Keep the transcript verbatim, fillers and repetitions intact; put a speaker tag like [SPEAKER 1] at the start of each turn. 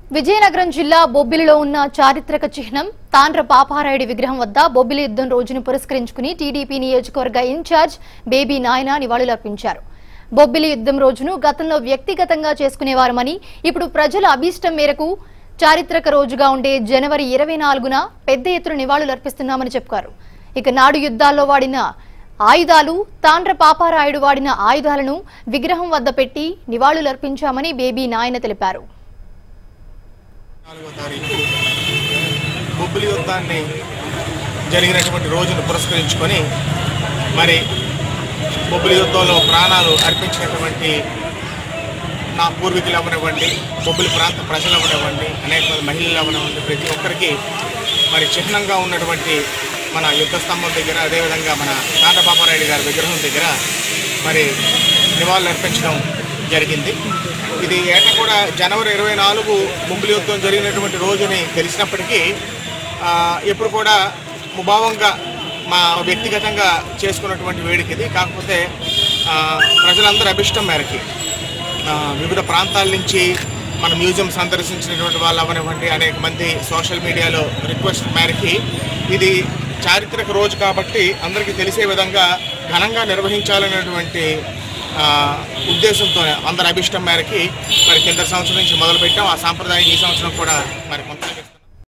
[SPEAKER 1] విజయనగరం జిల్లా బొబ్బిలిలో ఉన్న చారిత్రక చిహ్నం తాండ్ర పాపారాయుడు విగ్రహం వద్ద బొబ్బిలి యుద్ధం రోజును పురస్కరించుకుని టీడీపీ నియోజకవర్గ ఇన్ఛార్జ్ బేబీ నాయన నివాళులర్పించారు. బొబ్బిలి యుద్ధం రోజును గతంలో వ్యక్తిగతంగా చేసుకునేవారమని ఇప్పుడు ప్రజల అభీష్టం మేరకు చారిత్రక రోజుగా ఉండే జనవరి ఇరవై నాలుగున పెద్ద ఎత్తున నివాళులర్పిస్తున్నామని చెప్పారు. ఇక నాడు యుద్ధాల్లో వాడిన ఆయుధాలు తాండ్ర పాపారాయుడు వాడిన ఆయుధాలను విగ్రహం వద్ద పెట్టి నివాళులర్పించామని బేబీ నాయన తెలిపారు.
[SPEAKER 2] నాలుగో తారీఖు బొబ్బిలి యుద్ధాన్ని జరిగినటువంటి రోజును పురస్కరించుకొని మరి బొబ్బిలి యుద్ధంలో ప్రాణాలు అర్పించినటువంటి నా పూర్వీకులు అవ్వనివ్వండి, బొబ్బిలి ప్రాంత ప్రజలు అవ్వనివ్వండి, అనేక మంది మహిళలు అవ్వనివ్వండి, ప్రతి ఒక్కరికి మరి చిహ్నంగా ఉన్నటువంటి మన యుద్ధ స్తంభం దగ్గర, అదేవిధంగా మన తాండ్ర పాపారాయుడు గారి విగ్రహం దగ్గర మరి నివాళులు అర్పించడం జరిగింది. ఇది ఏటా కూడా జనవరి ఇరవై నాలుగు బొబ్బిలి యుద్ధం జరిగినటువంటి రోజుని తెలిసినప్పటికీ ఎప్పుడు కూడా ముభావంగా మా వ్యక్తిగతంగా చేసుకున్నటువంటి వేడుక ఇది. కాకపోతే ప్రజలందరూ అభిష్టం మేరకి వివిధ ప్రాంతాల నుంచి మన మ్యూజియం సందర్శించినటువంటి వాళ్ళు అవనివ్వండి, అనేక మంది సోషల్ మీడియాలో రిక్వెస్ట్ మేరకి ఇది చారిత్రక రోజు కాబట్టి అందరికీ తెలిసే విధంగా ఘనంగా నిర్వహించాలనేటువంటి ఉద్దేశంతో అందరి అభిష్టం మేరకి మరి కింద సంవత్సరం నుంచి మొదలుపెట్టాం. ఆ సాంప్రదాయం ఈ సంవత్సరం కూడా మరి